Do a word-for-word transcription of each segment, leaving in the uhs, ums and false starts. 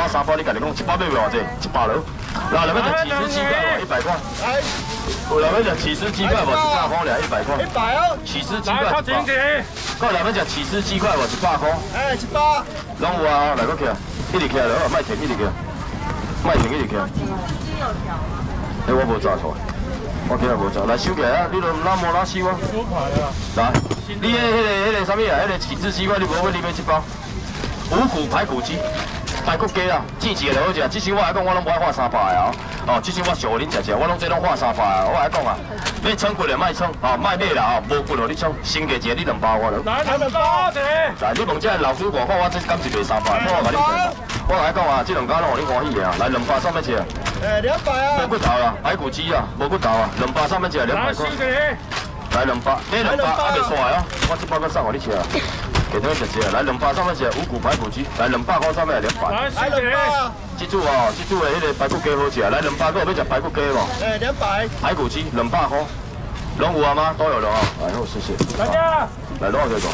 三包，你家己讲一包买袂偌济，一百了。那两边食起司鸡块无一百块。来，有两边食起司鸡块无一百块俩，一百块。一百哦。起司鸡块一百。够两边食起司鸡块无一百块。哎，一百。拢有啊，来个起来，一直起来了，卖停一直起来，卖停一直起来。哎，我无炸出来，我今日无炸，来收起来啊！你都哪摸哪收啊？收牌啊！来，你迄迄个迄个啥物啊？迄个起司鸡块你无要你买一包？五谷排骨鸡。 排骨鸡啊，煎一个就好食。即时我来讲，我拢无爱画三百的哦。哦，即时我上互恁食食，我拢这拢画三百的。我来讲啊，要称骨的卖称，哦，卖买啦哦，无骨互你称，先价一个你两包我了。来，来两包一个。来，你问这老师外口，我这敢是卖三百，我甲你讲。我来讲啊，这两家拢互你欢喜的啊。来两百三要吃。诶，两百啊。无骨头啦，排骨鸡啊，无骨头啊，两百三要吃，两百块。来两百，买两百还袂煞哦，我这包搁送互你吃啊。 给他们直接来两百上面写五谷排骨鸡，来两百块上面两百。来两百。记住哦，记住的迄个排骨鸡好食，来两百个要食排骨鸡无？哎，两百。排骨鸡两百块，拢有啊吗？都有了啊。来好，谢谢。大家。来多少个？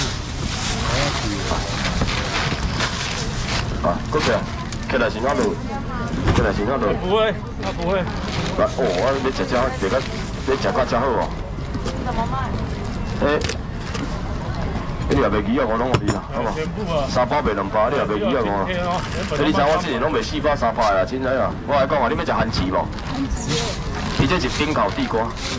啊，过去啊，起来先看路，起来先看路。不会，他不会。来，哦，我你食只，这个你食较真好哦。怎么卖？诶。 你也袂记啊，我拢互你啦，好无？三包卖两包，你也袂记啊，我。你知我之前拢卖四包三包啦，凊彩啊！我来讲啊，你要食番薯无？伊这是冰烤地瓜。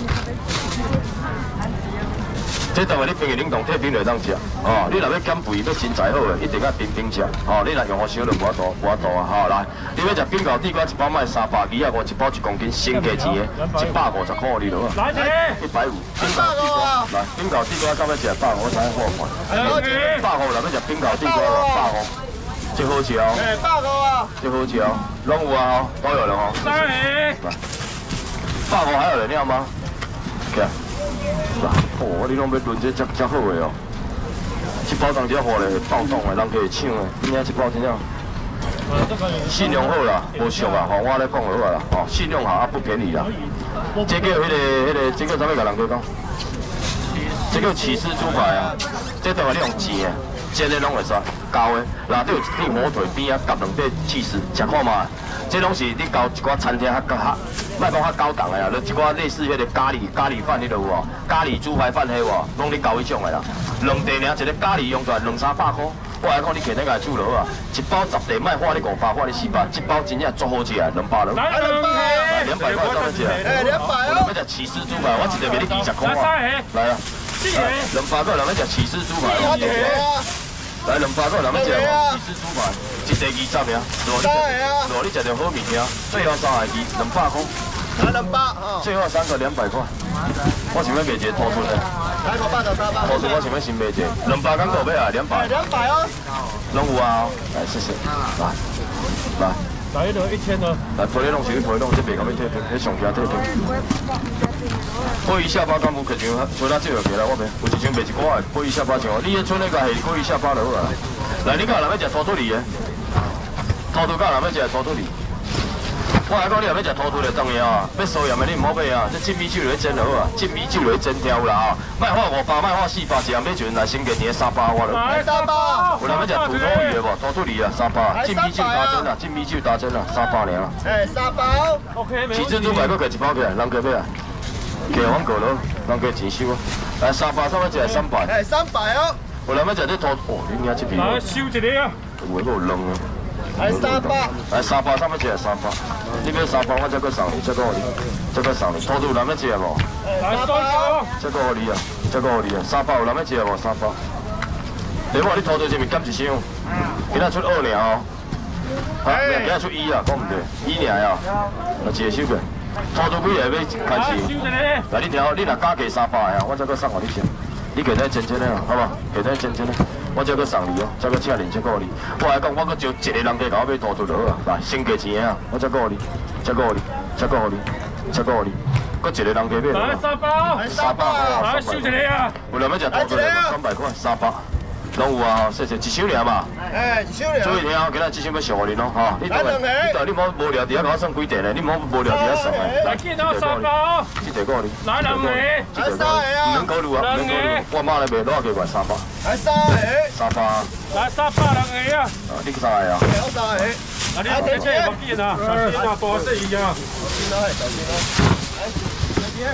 这当然你冰的冷冻退冰就当食，哦，你若要减肥要身材好的，一定要冰冰食，哦，你若用我烧就无法度，无法度啊，好来，你要食冰烤地瓜一包卖三百二啊五，一包一公斤，先价钱的，一百五十块你落啊。来一百五，冰烤地瓜，来冰烤地瓜敢要食百五，我才货款。百五若要食冰烤地瓜，百五，最好吃哦。哎，百五啊，最好吃哦，拢有啊，都有了哦。来，百五还有人要吗？来。 哦，你拢要论这遮遮好的哦，一包当只货咧暴动的，人家会抢的，今仔一包真正信用好啦，无俗啊，吼我咧讲好啊啦，吼信用好啊不便宜啦。这叫迄个迄个，这叫啥物甲人家讲？这叫起司猪排啊，这当然你用煎的，煎的拢会使，交的，内底有一片火腿边啊，夹两块起司，食看嘛。 这拢是你交一寡餐厅较较，莫讲较高档的啦，就一寡类似迄个咖喱咖喱饭，你都有哦，咖喱猪排饭迄有哦，拢你交迄种的啦。两地尔一个咖喱用出来两三百块，我来讲你肯定家煮落啊，一包十地卖花你五百，花你四百，一包真正足好食啊，两百了。来两百，来两百块怎么食？哎，两百哦。要食起司猪排，我一个卖你二十块啊。来啊，两百个人要食起司猪排。来两百个人要食起司猪排。 一地二十名，如果你如果你食着好物件，最后三个二两百块，来两百，最后三个两百块。我想要卖一个土笋的，来五百就三百。土笋我想要先卖一个，两百敢够买啊？两百。两百哦。拢有啊，来谢谢，来来。来一个一千的。来陪你弄，先去陪你弄，这边咁样退退，你上家退退。鲑鱼下巴敢有可像像咱这个起来，我卖，有一箱卖一寡的鲑鱼下巴像，你迄剩那个是鲑鱼下巴就好啊。来，你讲人要食土肚梨的？ 土肚甲人要食土肚梨，我来讲你若要食土肚就当然啊，要素盐的你唔好买啊，这浸米酒来蒸就好啊，浸米酒来蒸挑啦啊，莫花五百，莫花四百，一人买就来先给你三百我了。来三百。有人要食土肚鱼的无？土肚梨啊，三百。浸米酒打针啊，浸米酒打针啊，三百尔。哎，三百。OK，起司猪排搁摕一包起来，人家买啊，给我过咯，人家钱收啊。来三百，三百只三百。哎，三百哦。有人要食这土，哦，你领这边。来收一个啊。有个有冷啊。 来三百，来三百，三百只三百。你买三百，我再搁送你，再搁你，再搁送你。土肚有人要吃无？来三百，再搁你啊，再搁你啊。三百有人要吃无？三百。你看你土肚是咪减一箱？今仔出二尔哦。啊，今仔出一啊，讲唔对，一尔啊。来一个收过。土肚几个要开始？来你条，你若加价三百啊，我再搁送互你吃。你给他真真的啊，好不？给他真真的。 我再搁送你哦，再搁请恁，再搁你。我来讲，我搁招一个人家甲我买土肚就好啊。来，先加钱啊，我再搁你，再搁你，再搁你，再搁你，搁一个人家买。来三百，三百哦，来收一个啊。有人要食土肚的，三百块，三百。拢有啊，谢谢，一箱尔嘛。哎，一箱尔。注意听哦，今仔这箱要上互恁咯，哈。你等下，你等下，你莫无聊，底下甲我算几袋咧，你莫无聊底下算诶。来，见到三百哦。这袋够你。来两个。来三个啊。唔免考虑啊，唔免考虑。我妈来卖，多少价块？三百。来三个。三百。来三百两个啊。啊，你三个啊？我三个。 啊，你姐姐要见啊，小心啊，多谢伊啊。 小心咯，小心咯。来，小心。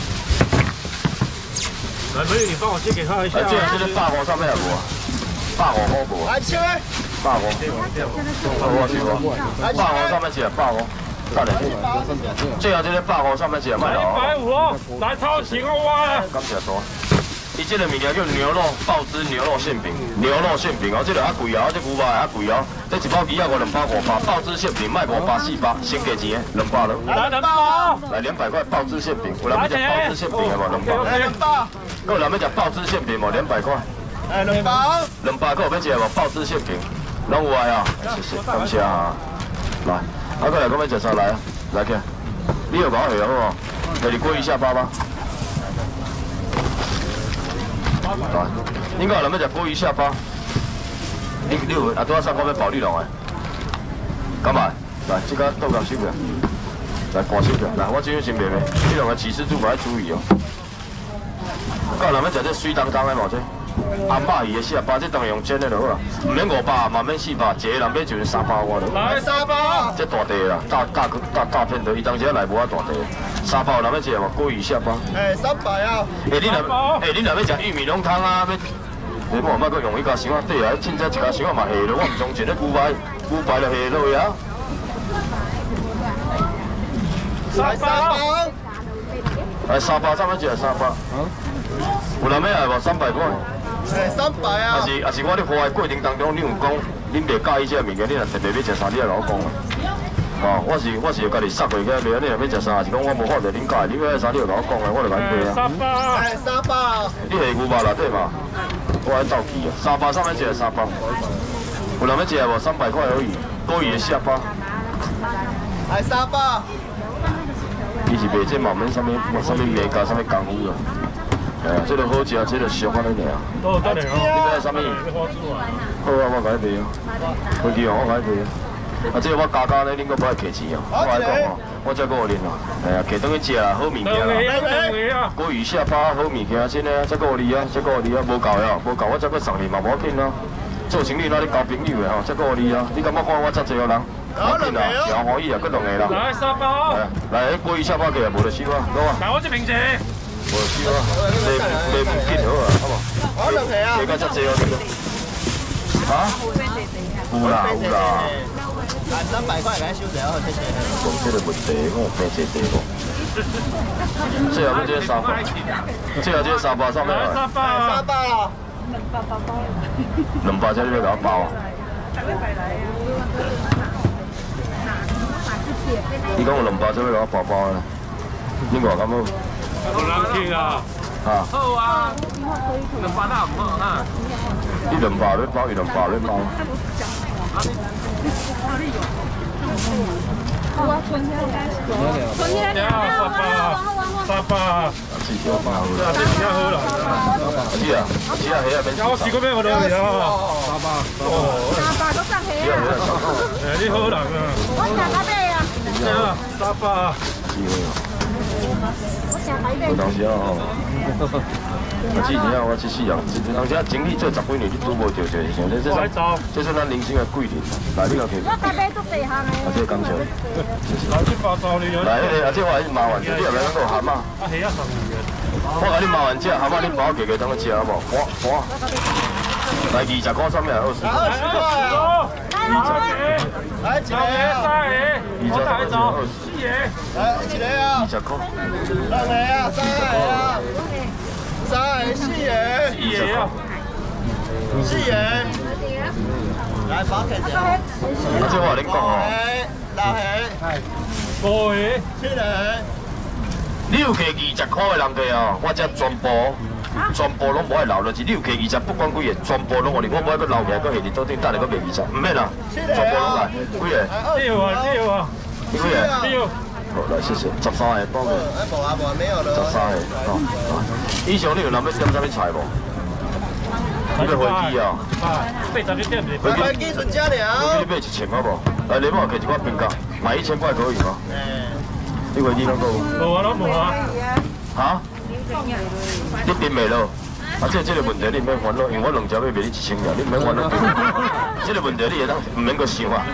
来，美女，你帮我借给他一下。 啊，这这个百五上面有无啊？百五好无？ 来，切。 百五。我去我。百五上面写百五。大点。最后这个百五上面写卖了。 一百五哦，来掏钱我啊！ 感谢多。伊这个物件叫牛肉爆汁牛肉馅饼，牛肉馅饼哦，这个较贵哦，这牛肉也较贵哦，这一包鱼啊五两百五百，爆汁馅饼卖五百四百，先给钱的两百了。 来两包， 来两百块爆汁馅饼，有人要吃爆汁馅饼的无？两百。 来两包。 有人要吃爆汁馅饼无？两百块。 来两包。 两百块有要吃无？爆汁馅饼，拢有爱啊！谢谢，感谢啊。来，啊，过来，我要吃啥来啊？来去，你有搞下好无？给你过一下八八。来，应该有人要食鲑鱼下巴。你你有啊？拄仔三块要保利龙的，干嘛？来，这个豆干收起来，来挂收起来。来，我这样先卖卖，这两个起司猪排要注意哦。有人要食这水当当的无这？阿妈鱼的下巴，这当然用煎的就好啦，唔免五百，嘛免四百，一个人买就是三百外了。 来三包。 这大地啦，大大大大片的，伊当时来无啊大地。三包有人要食无？鲑鱼下巴。 哎，三百啊。 哎，你若哎你若要食玉米浓汤啊，要你莫莫搁用迄个箱仔底啊，凊彩一家箱仔嘛下落，我唔相信咧牛排牛排就下落呀。 来三包。 来三包，三百只三包。有人要来无？三百块。 哎，三百啊。 也是也是我咧花的过程当中，你有讲恁袂介意这物件，你若特别要食啥，你来甲我讲啊。哦，我是我是家己塞过去，袂安尼若要食啥，是讲我无法度恁介，你要啥你就甲我讲的，我就甲你买啊。 三包， 哎，三包。 你下牛肉内底嘛？我爱走去啊，三包三百只三包。有人要食无？三百块而已，鲑鱼的下巴。 来三包。 伊是卖这嘛免啥物啥物美加啥物功夫啦。哎呀，这个好食，这个俗安尼尔。 都得了。 你买啥物？好啊，我甲你卖啊。回去哦，我甲你卖啊。啊，这个我加加咧，恁阁不爱客气哦。我来讲哦，我再搁有恁哦。哎呀，摕倒去食啦，好物件啦。鲑鱼下巴好物件，真诶，再搁有你啊，再搁有你啊，无够呀，无够我再搁送你嘛，无要紧啊。做生意哪里交朋友诶吼，再搁有你啊。你感觉看我遮济个人？好紧啊，真欢喜啊，搁两个啦。 来三包。 来，鲑鱼下巴起来，无就收啊，攞啊。 来我这名字。 无就收啊，你你唔紧好啊，好无？ 好两个啊。 你家遮济哦，你啊？有啦有啦。 来三百块，给他收掉，谢谢。 讲这个问题，我平济济无。最后要这个三包，最后这个三包上面来。 三包， 三包。 两包这你要给我包啊？你讲有两包这要给我包包呢？你话敢好？ 有人去啊？ 啊？ 好啊，两包哪唔好哈？ 你两包要包，伊两包要包。 我春天春天沙巴，沙巴， 自己包好啊，这比较好啦。 是啊，是啊，係啊，免。 我試過咩我都嚟啊。沙巴，哦， 沙巴都得起啊！ 誒，啲好難啊。 我成日咩啊？ 啊，沙巴。 我成日睇咩？ 有當時啊，我之前啊，我即世人，當時啊，整理做十幾年，你都無着着，像這這種，這是咱人生嘅貴人。來，你個去。 我咖啡都地下嘅。 啊，這感謝。 來啲八包你有。 來，迄個啊，這我係麻煩，你入來嗰個鹹啊。 啊，係啊，鹹嘅。 我甲你麻煩食鹹啊，你包幾個當去食好無？我我。來二十塊上面二十。 二十塊啊！ 二十幾。 來一個啊！ 三個。我帶走。四個。 來一個啊！ 二十塊。 兩個啊！三個啊！三個四個。 四個啊。 四個。來包起嚟。 啊，這我話你講哦。 六個。 五個。 七個。 你有摕二十塊的人地哦，我這全部全部攏無愛留落去。你有摕二十，不管幾個，全部攏我哋，我無愛佮留起來，佮下日倒轉，等下佮賣二十，唔免啦，全部攏來，幾個？ 六啊，六啊， 幾個？ 六。 好，來謝謝，十三個包嘅。 哎，無啊無啊，沒有了。 十三個，哦。以上你有諗要點啥物菜無？你要飛機啊？ 八十一點二。 飛機存價了。 你買一千好無？來，你幫我摕一塊冰角，買一千塊可以嗎？你飛機啷個？ 無啊，攏無啊。 嚇？你冰未咯？ 啊，这这个问题你免烦恼，因为我两只要卖你一千尔，你免烦恼。这个问题你会当唔免阁想啊。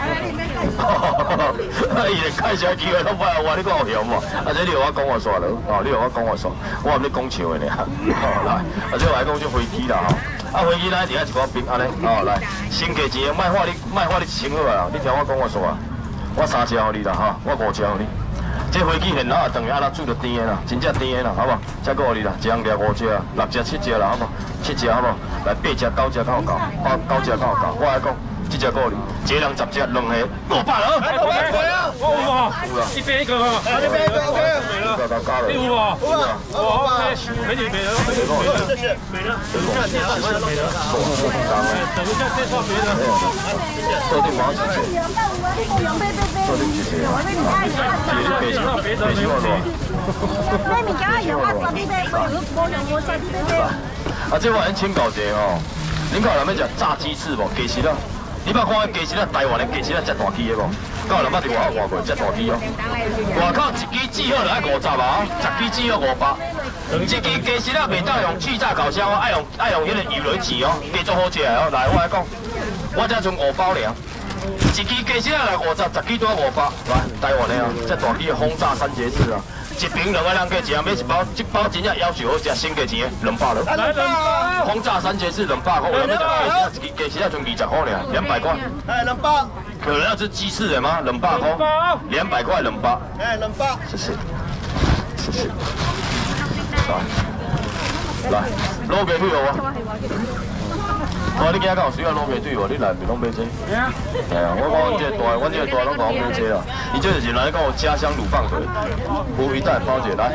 伊连介绍机会都冇我，你讲有嫌无？啊，这你有我讲话煞咯，哦，你有我讲话煞，我唔咧讲笑的呢。哦，来，啊，这我来讲这飞机啦吼。啊，飞机咱底下一寡兵安尼，哦，来，先价钱，卖花你卖花你一千好啊，你听我讲话煞啊，我三只互你啦，哈，我五只互你。这飞机现在等于安那煮着甜的啦，真正甜的啦，好无？再给你啦，一人掠五只，六只七只啦，好无？七只好无？来八只九只较有够，八九只较有够。我来讲，这只给你，一个人十只，两个五百了。 我有啊，一边一个啊， 这边一个 OK。 加加加了。 你有啊？ 有啊， 我美女美人，美女美人， 谢谢，美人，看介绍美人，美人， 等一下介绍别人。 做点毛事情，做点事情。别别别别别我你物件用我三 D 买，我用无用我三 D 买。 啊，这我先请教一下吼，恁有人要食炸鸡翅无？鸡翅啊？你捌看鸡翅啊？台湾的鸡翅啊，遮大只的无？敢有人捌伫外口看过遮大只哦？外口一支只好就爱五十啊，十支只好五百。一支鸡翅啊，袂当用气炸烤箱哦，爱用爱用迄个油雷煎哦，加做好食的哦。来，我来讲，我遮剩五包尔。一支鸡翅啊来五十，十支都要五百。来，台湾的啊，遮大支的轰炸三节翅啊，一瓶两个人计钱，买一包，一包真正要求好食，先价钱两百了。 来两包， 轰炸三节翅两百块，有人要食鸡翅，鸡翅啊剩二十块尔，两百块。 哎，两包， 有人要吃鸡翅的吗？两百块，两百块两百。 哎，两包， 谢谢，谢谢。来，来，卤鸡腿有无？我你今仔敢有需要卤鸡腿无？你来咪拢买这。系啊。系啊，我讲这大，我这大拢讲买这啦。伊这就是来讲我家乡卤饭腿，无鱼蛋包姐来。